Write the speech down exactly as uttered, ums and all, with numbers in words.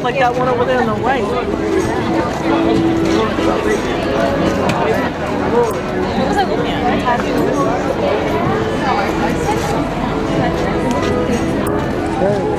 like that one over there on the right. What was I looking at? Very